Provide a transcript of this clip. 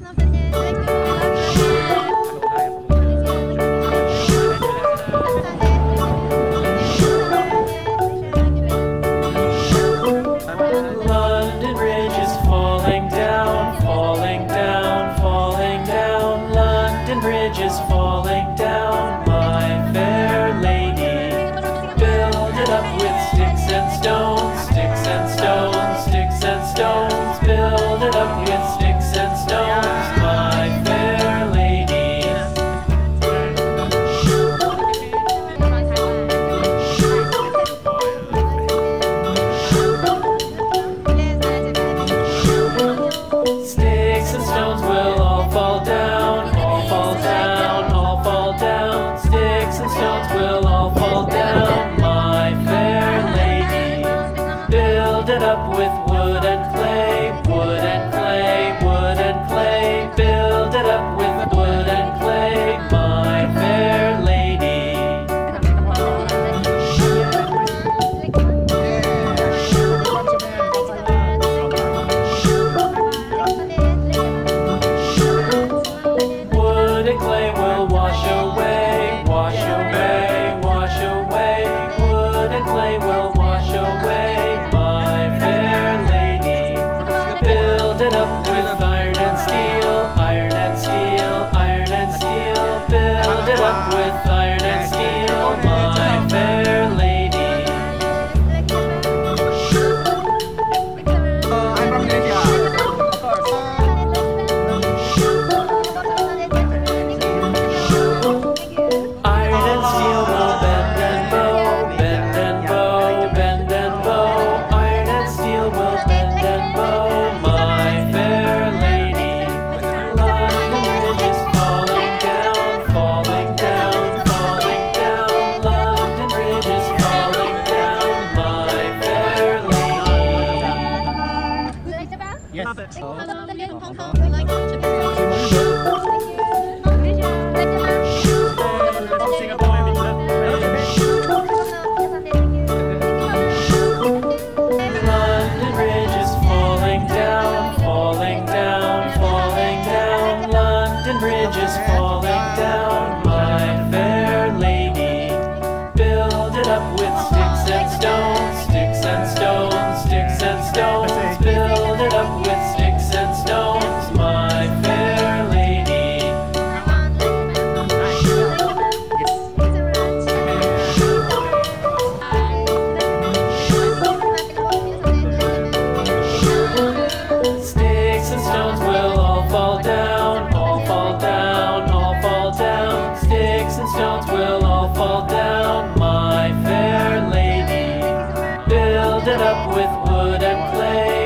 London Bridge is falling down, falling down, falling down. London Bridge is falling down, my fair lady. Build it up with sticks and stones, sticks and stones, sticks and stones. Build it up with sticks and stones, my fair lady. Sticks and stones will all fall down, all fall down, all fall down. Sticks and stones will all fall down, my fair lady. Build it up with wood and clay, wood and clay, wood and clay. Build it up with wood and clay, my fair lady. Wood and clay will wash away, wash away, wash away. Wood and clay will wash away, my fair lady. Build it up with iron and steel, iron and steel, iron and steel. Build it up with iron and steel, my fair lady. I'm from Indonesia. Iron and steel will bend and bow, bend and bow, bend and bow. Iron and steel will bend and bow, my fair lady. London Bridge is falling down, falling down, falling down. London Bridge is falling down, my fair lady. Yes. London Bridge is falling down, falling down, falling down. London Bridge is falling down, my fair lady. Build it up with sticks and stones, sticks and stones, sticks and stones. Build it up with sticks and stones, my fair lady. Sticks and stones will all fall down, all fall down, all fall down. Sticks and stones will all fall down, my fair lady. Build it up with wood and clay,